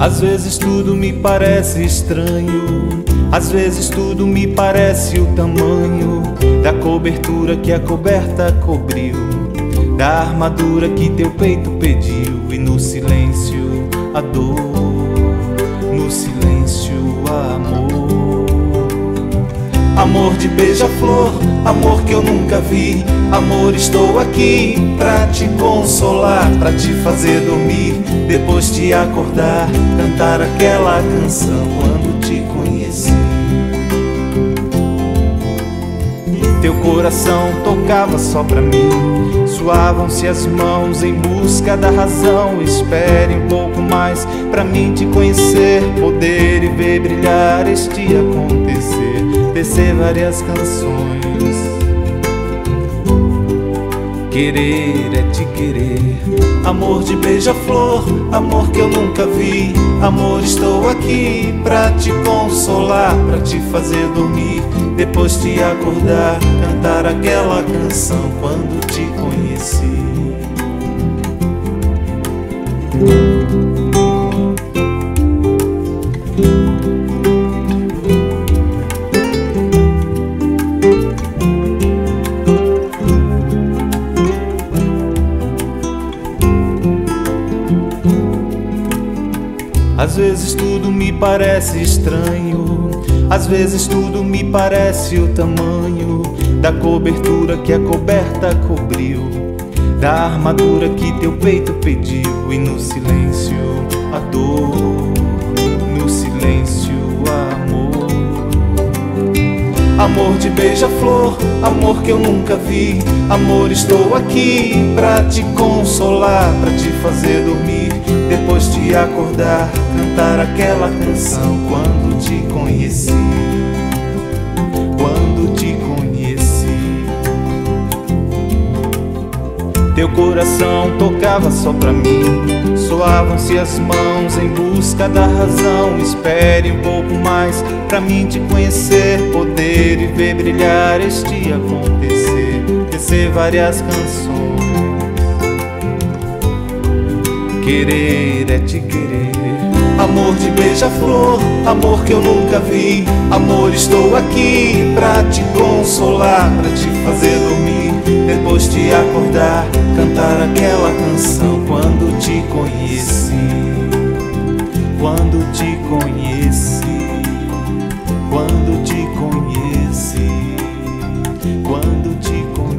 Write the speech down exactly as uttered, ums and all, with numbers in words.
Às vezes tudo me parece estranho, às vezes tudo me parece o tamanho da cobertura que a coberta cobriu, da armadura que teu peito pediu. E no silêncio a dor, no silêncio a amor. Amor de beija-flor, amor que eu nunca vi. Amor, estou aqui pra te consolar, pra te fazer dormir, depois te acordar, cantar aquela canção quando te conheci. Teu coração tocava só pra mim, suavam-se as mãos em busca da razão. Espere um pouco mais pra mim te conhecer, poder e ver brilhar este acontecer, tecer várias canções. Querer é te querer, amor de beija-flor, amor que eu nunca vi. Amor, estou aqui pra te consolar, pra te fazer dormir, depois te acordar, cantar aquela canção quando te conheci. Às vezes tudo me parece estranho, às vezes tudo me parece o tamanho da cobertura que a coberta cobriu, da armadura que teu peito pediu. E no silêncio a dor, no silêncio a amor. Amor de beija-flor, amor que eu nunca vi. Amor, estou aqui pra te consolar, pra te fazer dormir, depois te acordar, cantar aquela canção quando te conheci, quando te conheci. Teu coração tocava só pra mim, soavam-se as mãos em busca da razão. Espere um pouco mais pra mim te conhecer, poder e ver brilhar este acontecer, tecer várias canções. Querer é te querer, amor de beija-flor, amor que eu nunca vi. Amor, estou aqui pra te consolar, pra te fazer dormir, depois te acordar, cantar aquela canção quando te conheci, quando te conheci, quando te conheci, quando te conheci.